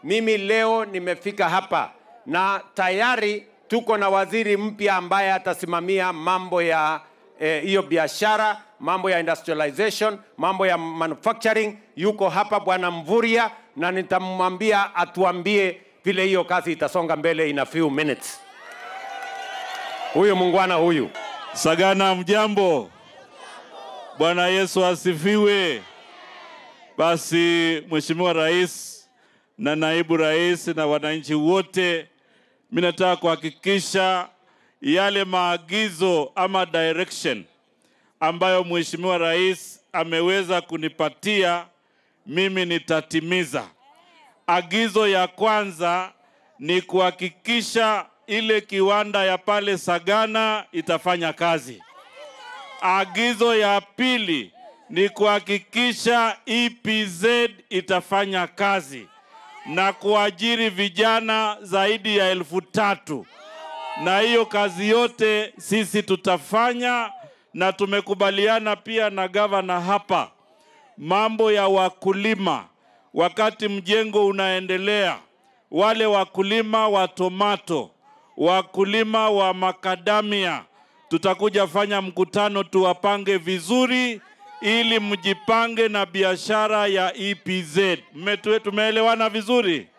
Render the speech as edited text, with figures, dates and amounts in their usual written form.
mimi leo nimefika hapa na tayari tuko na waziri mpya ambaye atasimamia mambo ya hiyo biashara, mambo ya industrialization, mambo ya manufacturing. Yuko hapa Bwana Mvurya, na nitamwambia atuambie vile hiyo kazi itasonga mbele in a few minutes. Huyu mungwana huyu. Sagana, mjambo. Bwana Yesu asifiwe. Basi Mheshimiwa Rais na Naibu Rais na wananchi wote, mimi nataka kuhakikisha yale maagizo ama direction ambayo Mheshimiwa Rais ameweza kunipatia, mimi nitatimiza. Agizo ya kwanza ni kuhakikisha ile kiwanda ya pale Sagana itafanya kazi. Agizo ya pili ni kuhakikisha EPZ itafanya kazi na kuajiri vijana zaidi ya 3,000. Na hiyo kazi yote sisi tutafanya, na tumekubaliana pia na gavana hapa mambo ya wakulima. Wakati mjengo unaendelea, wale wakulima wa tomato, wakulima wa makadamia, tutakuja fanya mkutano tuwapange vizuri ili mjipange na biashara ya EPZ. Tumeelewana vizuri?